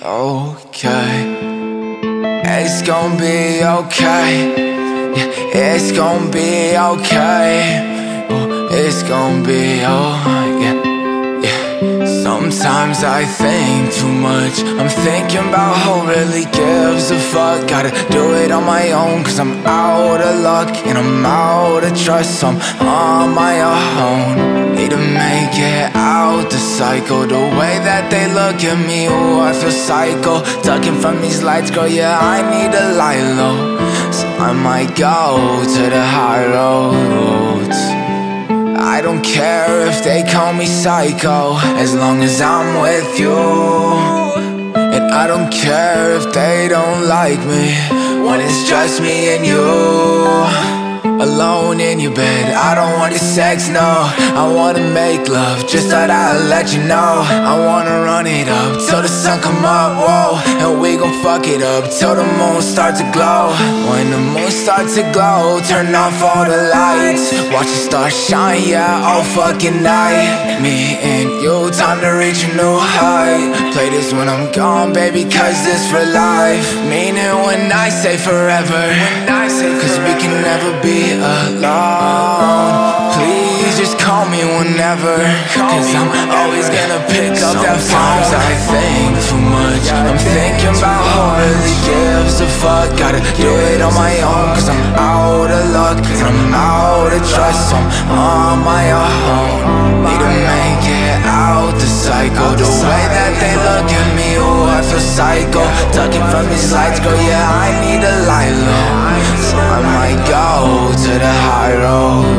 okay. It's gonna be okay. Yeah, it's gonna be okay. Oh, it's gonna be yeah. Sometimes I think too much. I'm thinking about who really gives a fuck. Gotta do it on my own, cause I'm out of luck and I'm out of trust, so I'm on my own. Need to make it out the cycle. The way that they look at me, ooh, I feel psycho. Ducking from these lights, girl, yeah, I need to lie low. So I might go to the high roads. I don't care if they call me psycho, as long as I'm with you. And I don't care if they don't like me, when it's just me and you. Alone in your bed, I don't want your sex, no. I wanna make love, just thought I'd let you know. I wanna run it up, till the sun come up, whoa. And we gon' fuck it up, till the moon starts to glow. When the moon starts to glow, turn off all the lights. Watch the stars shine, yeah, all fucking night. Me and you, time to reach a new height. Play this when I'm gone, baby, cause this for life. Meaning when I say forever, cause we can never be alone. Please just call me whenever, cause I'm always gonna pick up that phone. Sometimes I think too much. I'm thinking about who really gives a fuck. Gotta do it on my own, cause I'm out of luck and I'm out of trust, so I'm on my own. Need to make it out the cycle. The way that they look at me, ooh, I feel psycho. Ducking from these lights, girl, yeah, I need to lie low. So I might go to the high road.